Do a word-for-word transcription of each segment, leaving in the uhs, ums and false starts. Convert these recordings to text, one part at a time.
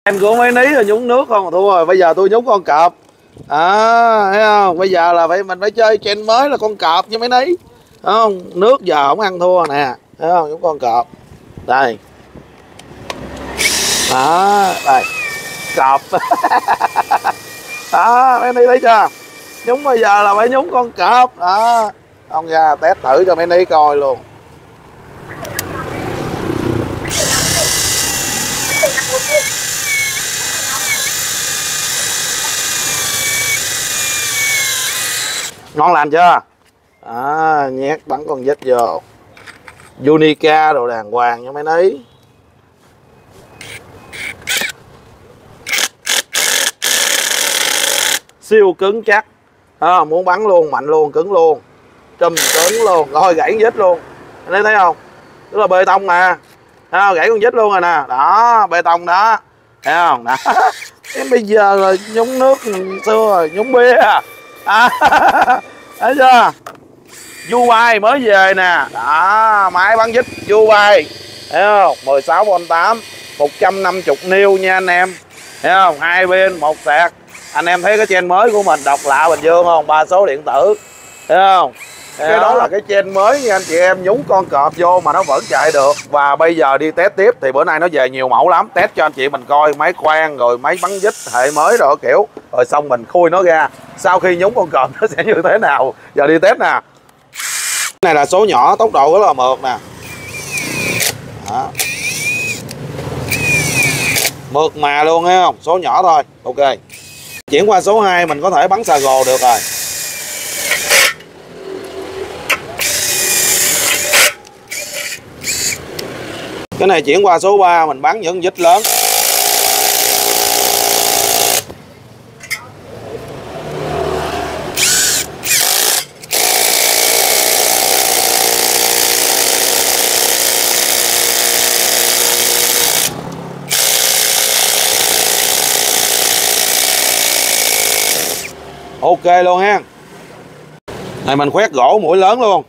Em của mấy ní rồi nhúng nước không thua rồi. Bây giờ tôi nhúng con cọp. À, thấy không? Bây giờ là phải mình phải chơi trend mới là con cọp với mấy ní. Thấy không? Nước giờ không ăn thua nè. Thấy không? Nhúng con cọp. Đây. Đó, đây. Cọp. Đó, mấy ní thấy chưa? Nhúng bây giờ là phải nhúng con cọp. Đó. Ông ra test thử cho mấy ní coi luôn. Ngon lành chưa? À, nhét bắn con vít vô. Unica đồ đàng hoàng nha mấy ní. Siêu cứng chắc. À, muốn bắn luôn, mạnh luôn, cứng luôn. Trùm cứng luôn. Rồi gãy con vít luôn. Anh thấy thấy không? Tức là bê tông mà. Thấy không? Gãy con vít luôn rồi nè. Đó, bê tông đó. Thấy không? Đó. Em bây giờ là nhúng nước xưa rồi, nhúng bia. À, thấy chưa? Dubai mới về nè. Đó, máy bắn vít Dubai. Thấy không? mười sáu vôn tám, một trăm năm mươi niu nha anh em. Thấy không? Hai pin, một sạc. Anh em thấy cái trend mới của mình độc lạ Bình Dương không? Ba số điện tử. Thấy không? Thấy cái đó. đó là cái trend mới nha anh chị em, nhúng con cọp vô mà nó vẫn chạy được. Và bây giờ đi test tiếp thì bữa nay nó về nhiều mẫu lắm. Test cho anh chị mình coi máy khoan rồi máy bắn vít hệ mới rồi kiểu. Rồi xong mình khui nó ra. Sau khi nhúng con cọp nó sẽ như thế nào? Giờ đi test nè. Cái này là số nhỏ, tốc độ rất là mượt nè. Đó. Mượt mà luôn thấy không? Số nhỏ thôi. Ok. Chuyển qua số hai mình có thể bắn xà gồ được rồi. Cái này chuyển qua số ba mình bắn những vít lớn. Ok luôn ha. Này mình khoét gỗ mũi lớn luôn.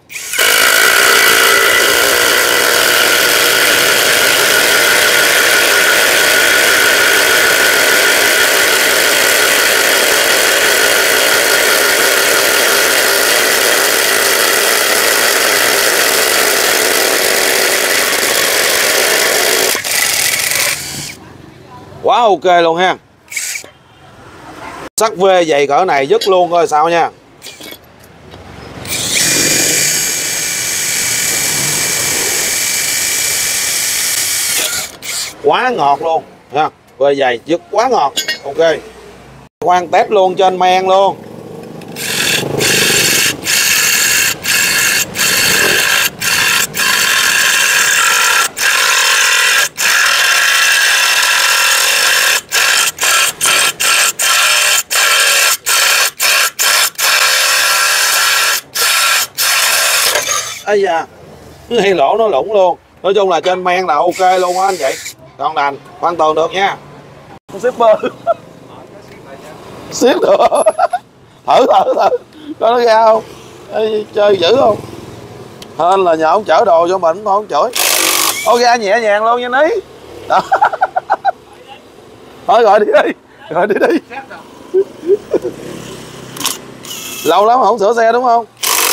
Quá ok luôn ha. Sắt V dày cỡ này dứt luôn coi sao nha. Quá ngọt luôn ha. V dày dứt quá ngọt. Ok. Khoan test luôn trên men luôn. Ây da, hay lỗ nó lủng luôn. Nói chung là trên men là ok luôn á anh chị. Còn đành, khoan tường được nha. Shipper ship được. Thử thử thử có nó ra không? Ê, chơi dữ không? Hên là nhờ ông chở đồ cho mình không chửi. Ok nhẹ nhàng luôn nha ní. Đó. Thôi gọi đi đi. Gọi đi đi. Lâu lắm không sửa xe đúng không?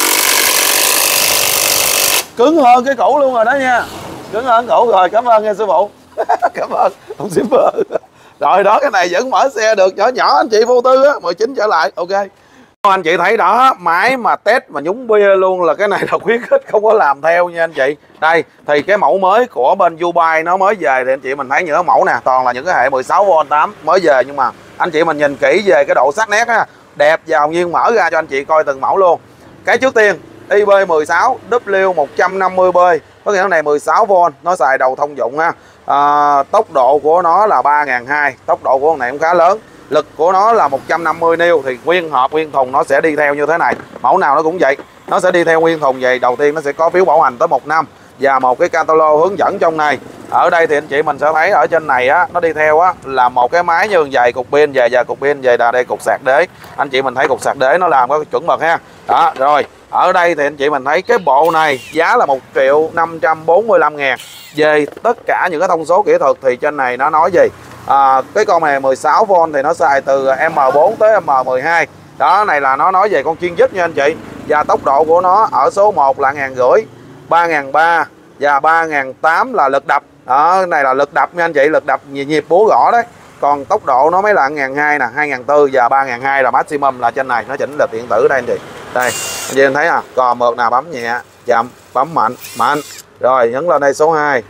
Cứng hơn cái cũ luôn rồi đó nha. Cứng hơn cũ rồi. Cảm ơn nha sư phụ. Cảm ơn ông shipper. Rồi đó, cái này vẫn mở xe được. Nhỏ nhỏ anh chị vô tư á, mười chín trở lại. Ok. Anh chị thấy đó, máy mà test mà nhúng bia luôn là cái này là khuyến khích không có làm theo nha anh chị. Đây thì cái mẫu mới của bên Dubai nó mới về thì anh chị mình thấy những cái mẫu nè, toàn là những cái hệ mười sáu vôn tám mới về, nhưng mà anh chị mình nhìn kỹ về cái độ sắc nét á, đẹp và hồn nhiên mở ra cho anh chị coi từng mẫu luôn. Cái trước tiên i bê mười sáu W một trăm năm mươi B, có nghĩa là này mười sáu vôn, nó xài đầu thông dụng ha. À, tốc độ của nó là ba nghìn hai trăm, tốc độ của con này cũng khá lớn. Lực của nó là một trăm năm mươi niu, thì nguyên hộp nguyên thùng nó sẽ đi theo như thế này. Mẫu nào nó cũng vậy, nó sẽ đi theo nguyên thùng vậy. Đầu tiên nó sẽ có phiếu bảo hành tới một năm và một cái catalog hướng dẫn trong này. Ở đây thì anh chị mình sẽ thấy ở trên này á, nó đi theo á là một cái máy như vậy, cục pin về và cục pin về là đây cục sạc đế. Anh chị mình thấy cục sạc đế nó làm có chuẩn mực ha. Đó, rồi ở đây thì anh chị mình thấy cái bộ này giá là một triệu năm trăm bốn mươi lăm ngàn. Về tất cả những cái thông số kỹ thuật thì trên này nó nói gì? à, cái con này mười sáu vôn thì nó xài từ M bốn tới M mười hai. Đó, này là nó nói về con chuyên giúp nha anh chị. Và tốc độ của nó ở số một là một nghìn rưỡi, ba nghìn ba trăm và ba nghìn tám trăm là lực đập. Đó, này là lực đập nha anh chị, lực đập nhịp búa gõ đấy. Còn tốc độ nó mới là một nghìn hai trăm nè, hai nghìn bốn trăm và ba nghìn hai trăm là maximum là trên này, nó chỉnh là điện tử đây anh chị. Đây, anh chị thấy à, cò mượt nào bấm nhẹ, chậm, bấm mạnh, mạnh. Rồi nhấn lên đây số hai.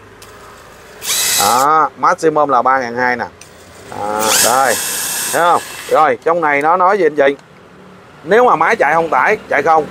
Đó, maximum là ba nghìn hai trăm nè. À, đây, thấy không? Rồi, trong này nó nói gì anh chị? Nếu mà máy chạy không tải, chạy không,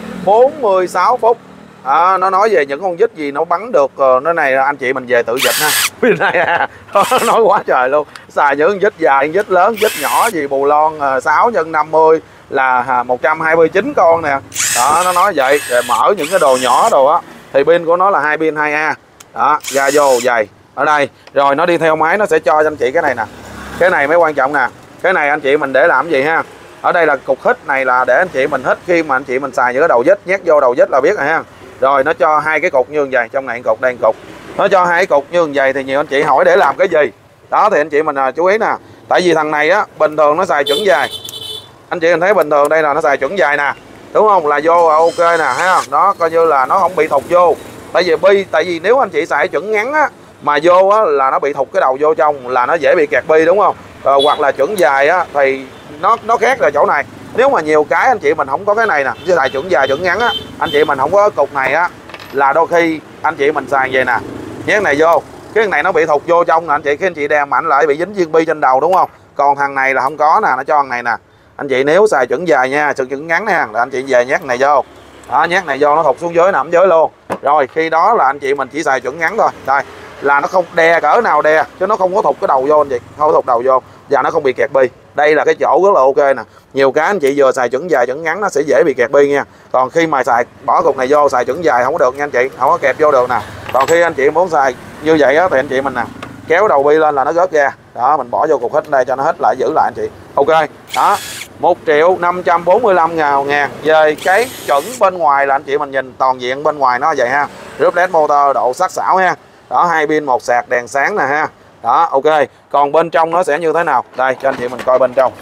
bốn mươi sáu phút. À, nó nói về những con vít gì nó bắn được, nó này anh chị mình về tự dịch ha. Bên này à, nói quá trời luôn. Xài những vít dài, vít lớn, vít nhỏ gì bù lon sáu nhân năm mươi là một trăm hai mươi chín con nè. Đó, nó nói vậy. Rồi mở những cái đồ nhỏ đồ á thì pin của nó là hai pin hai A. Đó, ra vô dày ở đây. Rồi nó đi theo máy nó sẽ cho anh chị cái này nè. Cái này mới quan trọng nè. Cái này anh chị mình để làm gì ha? Ở đây là cục hít này là để anh chị mình hít khi mà anh chị mình xài những cái đầu vít, nhét vô đầu vít là biết rồi ha. Rồi nó cho hai cái cục như vậy, trong này cục đây cục. Nó cho hai cái cục như vậy thì nhiều anh chị hỏi để làm cái gì? Đó thì anh chị mình à, chú ý nè. Tại vì thằng này á bình thường nó xài chuẩn dài. Anh chị mình thấy bình thường đây là nó xài chuẩn dài nè. Đúng không? Là vô là ok nè, thấy không? Đó coi như là nó không bị thụt vô. Tại vì bi, tại vì nếu anh chị xài chuẩn ngắn á mà vô á là nó bị thụt cái đầu vô trong là nó dễ bị kẹt bi đúng không? Ờ, hoặc là chuẩn dài á thì nó nó khác ở chỗ này. Nếu mà nhiều cái anh chị mình không có cái này nè, chứ xài chuẩn dài chuẩn ngắn á, anh chị mình không có cục này á là đôi khi anh chị mình xài về nè, nhét này vô, cái này nó bị thụt vô trong nè anh chị, khi anh chị đè mạnh lại bị dính viên bi trên đầu đúng không? Còn thằng này là không có nè, nó cho thằng này nè. Anh chị nếu xài chuẩn dài nha, chuẩn chuẩn ngắn nè, là anh chị về nhét này vô. Đó, nhét này vô nó thụt xuống dưới nằm dưới luôn. Rồi khi đó là anh chị mình chỉ xài chuẩn ngắn thôi. Đây, là nó không đè cỡ nào đè chứ nó không có thụt cái đầu vô anh chị, không có thụt đầu vô và nó không bị kẹt bi. Đây là cái chỗ rất là ok nè. Nhiều cái anh chị vừa xài chuẩn dài chuẩn ngắn nó sẽ dễ bị kẹt bi nha. Còn khi mà xài bỏ cục này vô xài chuẩn dài không có được nha anh chị, không có kẹp vô được nè. Còn khi anh chị muốn xài như vậy á thì anh chị mình nè, kéo đầu bi lên là nó rớt ra. Đó, mình bỏ vô cục hít đây cho nó hít lại giữ lại anh chị. Ok. Đó, một triệu năm trăm bốn mươi lăm ngàn. Về cái chuẩn bên ngoài là anh chị mình nhìn toàn diện bên ngoài nó vậy ha. Rớp led motor độ sắc sảo ha. Đó, hai pin một sạc đèn sáng nè ha. Đó, ok. Còn bên trong nó sẽ như thế nào? Đây cho anh chị mình coi bên trong.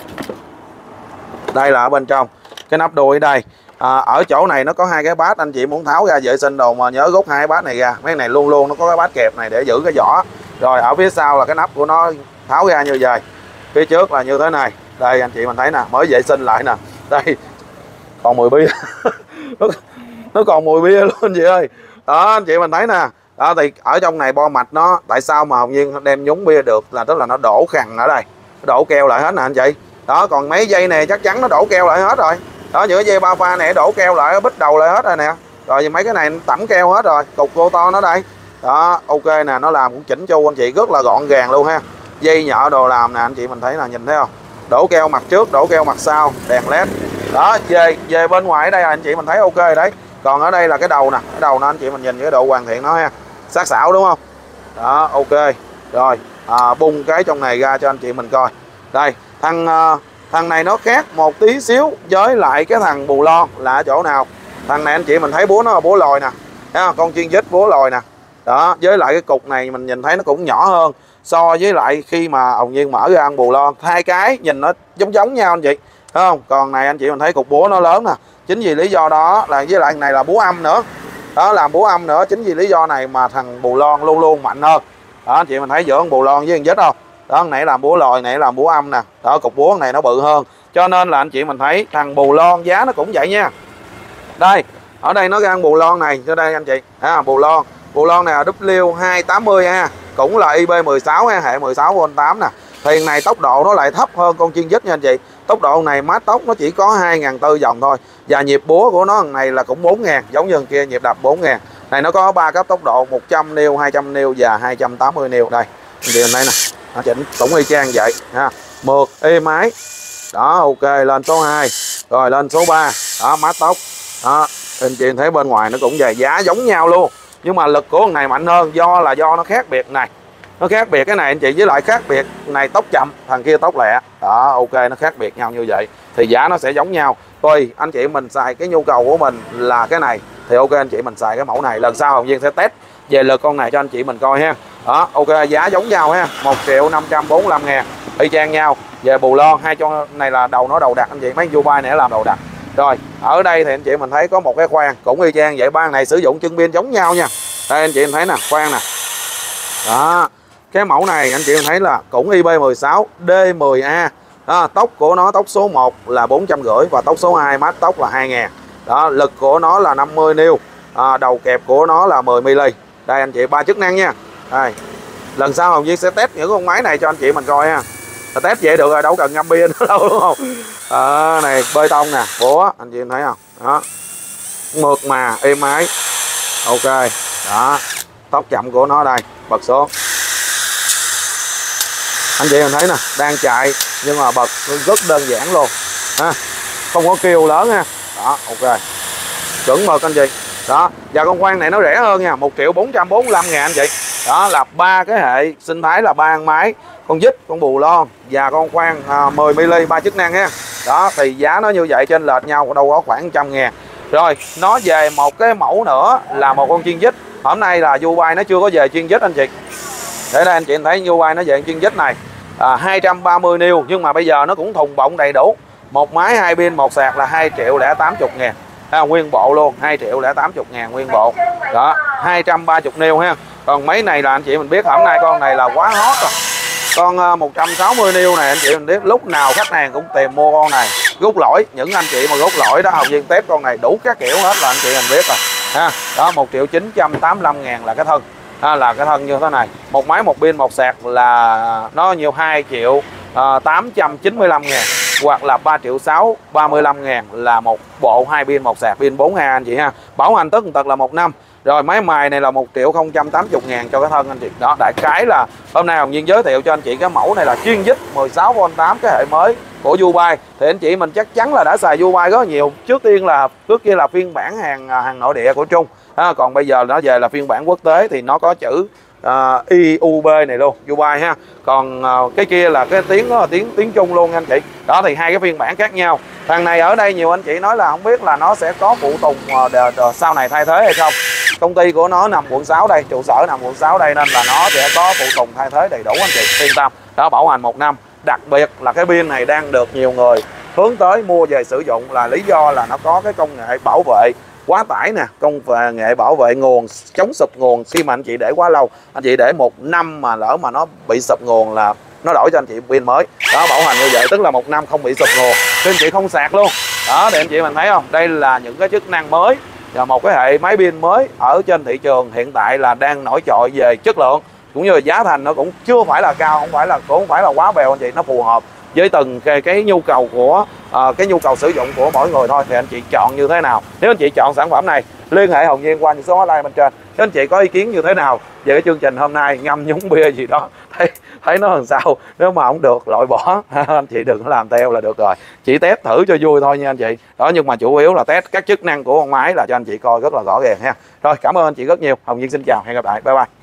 Đây là ở bên trong. Cái nắp đuôi ở đây. À, ở chỗ này nó có hai cái bát, anh chị muốn tháo ra vệ sinh đồ mà nhớ rút hai cái bát này ra. Mấy này luôn luôn nó có cái bát kẹp này để giữ cái vỏ. Rồi ở phía sau là cái nắp của nó tháo ra như vậy. Phía trước là như thế này. Đây anh chị mình thấy nè, mới vệ sinh lại nè. Đây. Còn mùi bia. nó, nó còn mùi bia luôn anh chị ơi. Đó anh chị mình thấy nè. Đó thì ở trong này bo mạch nó, tại sao mà Hồng Nhiên đem nhúng bia được là tức là nó đổ khằn ở đây, đổ keo lại hết nè anh chị. Đó, còn mấy dây này chắc chắn nó đổ keo lại hết rồi. Đó, những cái dây ba pha này đổ keo lại, bít đầu lại hết rồi nè. Rồi mấy cái này tẩm keo hết rồi, cục cô to nó đây. Đó, ok nè, nó làm cũng chỉnh chu anh chị, rất là gọn gàng luôn ha. Dây nhợ đồ làm nè anh chị mình thấy là nhìn thấy không? Đổ keo mặt trước, đổ keo mặt sau, đèn led. Đó, về về bên ngoài ở đây là anh chị mình thấy ok rồi đấy. Còn ở đây là cái đầu nè, cái đầu nó anh chị mình nhìn cái độ hoàn thiện nó ha. Sắc sảo đúng không? Đó, ok. Rồi, à, bung cái trong này ra cho anh chị mình coi. Đây, thằng uh, thằng này nó khác một tí xíu với lại cái thằng bù lon là ở chỗ nào? Thằng này anh chị mình thấy búa nó là búa lòi nè. Thấy không? Con chuyên vít búa lòi nè. Đó, với lại cái cục này mình nhìn thấy nó cũng nhỏ hơn so với lại khi mà Hồng Nhiên mở ra ăn bù lon. Hai cái nhìn nó giống giống nhau anh chị. Thấy không? Còn này anh chị mình thấy cục búa nó lớn nè. Chính vì lý do đó là với lại này là búa âm nữa. Đó, làm búa âm nữa, chính vì lý do này mà thằng bù lon luôn luôn mạnh hơn. Đó anh chị mình thấy giữa con bù lon với con vít không? Đó, này làm búa lòi, này làm búa âm nè. Đó, cục búa này nó bự hơn. Cho nên là anh chị mình thấy thằng bù lon giá nó cũng vậy nha. Đây, ở đây nó ra bù lon này, cho đây anh chị. À, bù lon, bù lon này là W hai tám mươi ha, cũng là I B mười sáu ha, hệ mười sáu vôn tám nè. Thì này tốc độ nó lại thấp hơn con chuyên vít nha anh chị. Tốc độ này mát tốc nó chỉ có hai nghìn bốn trăm vòng thôi. Và nhịp búa của nó này là cũng bốn nghìn, giống như kia nhịp đập bốn nghìn. Này nó có ba cấp tốc độ một trăm niu, hai trăm niu và hai trăm tám mươi niu. Đây, anh chị đây nè, nó chỉnh cũng y chang vậy ha. Mượt, êm ái. Đó, ok, lên số hai. Rồi lên số ba. Đó, mát tốc. Đó, anh chị thấy bên ngoài nó cũng vậy, giá giống nhau luôn. Nhưng mà lực của con này mạnh hơn do là do nó khác biệt này. Nó khác biệt cái này anh chị, với lại khác biệt này tốc chậm, thằng kia tốc lẹ. Đó, ok, nó khác biệt nhau như vậy thì giá nó sẽ giống nhau. Tùy anh chị mình xài cái nhu cầu của mình là cái này thì ok anh chị mình xài cái mẫu này. Lần sau Hồng Nhiên sẽ test về lực con này cho anh chị mình coi ha. Đó, ok, giá giống nhau ha, một triệu năm trăm bốn mươi lăm ngàn, y chang nhau. Về bù lon, hai con này là đầu nó đầu đặt anh chị, mấy Dubai này làm đầu đặt. Rồi, ở đây thì anh chị mình thấy có một cái khoang cũng y chang vậy, ban này sử dụng chân pin giống nhau nha. Đây anh chị mình thấy nè, khoang nè. Đó, cái mẫu này anh chị mình thấy là cũng I B mười sáu D mười A. Đó, tốc của nó, tốc số một là bốn trăm rưỡi và tốc số hai mát tốc là hai ngàn. Đó, lực của nó là năm mươi niu, à, đầu kẹp của nó là mười mi li. Đây anh chị, ba chức năng nha. Đây, lần sau Hồng Duy sẽ test những con máy này cho anh chị mình coi ha. Test vậy được rồi, đâu cần ngâm bia nữa đâu, đúng không? À, này bê tông nè, búa anh chị thấy không? Đó, mượt mà êm ái. Ok, đó, tốc chậm của nó đây, bật xuống. Anh chị mình thấy nè, đang chạy nhưng mà bật rất đơn giản luôn ha, không có kêu lớn ha. Đó, ok, chuẩn mực anh chị. Đó, và con khoang này nó rẻ hơn nha, một triệu bốn trăm bốn mươi lăm ngàn anh chị. Đó là ba cái hệ sinh thái là ba con máy, con vít, con bù lon và con khoang à, mười mi li ba chức năng ha. Đó thì giá nó như vậy, trên lệch nhau đâu có khoảng trăm ngàn. Rồi nó về một cái mẫu nữa là một con chiên vít. Hôm nay là Dubai nó chưa có về chiên vít anh chị. Để đây anh chị thấy Dubai nó về chiên vít này à, hai trăm ba mươi niu, nhưng mà bây giờ nó cũng thùng bọng đầy đủ. Một máy hai pin một sạc là hai triệu lẻ tám mươi ngàn. À, nguyên bộ luôn, hai triệu lẻ tám mươi ngàn nguyên bộ. Đó, hai trăm ba mươi niu ha. Còn mấy này là anh chị mình biết hôm nay con này là quá hot rồi. Con uh, một trăm sáu mươi niu này anh chị mình biết lúc nào khách hàng cũng tìm mua con này. Rút lỗi, những anh chị mà rút lỗi đó Hồng Viên test con này đủ các kiểu hết là anh chị mình biết rồi ha. Đó, một triệu chín trăm tám mươi lăm ngàn là cái thân. À, là cái thân như thế này. Một máy một pin một sạc là nó nhiều hai triệu tám trăm chín mươi lăm ngàn, hoặc là ba triệu sáu ba mươi lăm ngàn là một bộ hai pin một sạc, pin bốn A anh chị ha. Bảo hành tất tật là một năm. Rồi máy mài này là một triệu không trăm tám mươi ngàn cho cái thân anh chị. Đó, đại khái là hôm nay Hồng Viên giới thiệu cho anh chị cái mẫu này là chuyên vít mười sáu vôn tám cái hệ mới của Dubai. Thì anh chị mình chắc chắn là đã xài Dubai rất nhiều. Trước tiên là trước kia là phiên bản hàng hàng nội địa của Trung. À, còn bây giờ nó về là phiên bản quốc tế thì nó có chữ uh, i u bê này luôn, Dubai ha. Còn uh, cái kia là cái tiếng đó là tiếng tiếng Trung luôn anh chị. Đó thì hai cái phiên bản khác nhau. Thằng này ở đây nhiều anh chị nói là không biết là nó sẽ có phụ tùng uh, đờ, đờ, sau này thay thế hay không. Công ty của nó nằm quận sáu đây, trụ sở nằm quận sáu đây, nên là nó sẽ có phụ tùng thay thế đầy đủ anh chị, yên tâm. Đó, bảo hành một năm. Đặc biệt là cái pin này đang được nhiều người hướng tới mua về sử dụng là lý do là nó có cái công nghệ bảo vệ quá tải nè, công nghệ bảo vệ nguồn, chống sụp nguồn. Khi mà anh chị để quá lâu, anh chị để một năm mà lỡ mà nó bị sụp nguồn là nó đổi cho anh chị pin mới. Đó, bảo hành như vậy tức là một năm không bị sụp nguồn, nên anh chị không sạc luôn. Đó thì anh chị mình thấy không, đây là những cái chức năng mới và một cái hệ máy pin mới ở trên thị trường hiện tại là đang nổi trội về chất lượng, cũng như là giá thành nó cũng chưa phải là cao, không phải là cũng không phải là quá bèo anh chị, nó phù hợp với từng cái, cái nhu cầu của uh, cái nhu cầu sử dụng của mỗi người thôi. Thì anh chị chọn như thế nào. Nếu anh chị chọn sản phẩm này, liên hệ Hồng Viên qua những số hotline bên trên. Nếu anh chị có ý kiến như thế nào về cái chương trình hôm nay, ngâm nhúng bia gì đó, thấy thấy nó làm sao, nếu mà không được loại bỏ anh chị đừng có làm theo là được rồi, chỉ test thử cho vui thôi nha anh chị. Đó, nhưng mà chủ yếu là test các chức năng của con máy là cho anh chị coi rất là rõ ràng ha. Rồi, cảm ơn anh chị rất nhiều. Hồng Viên xin chào, hẹn gặp lại, bye bye.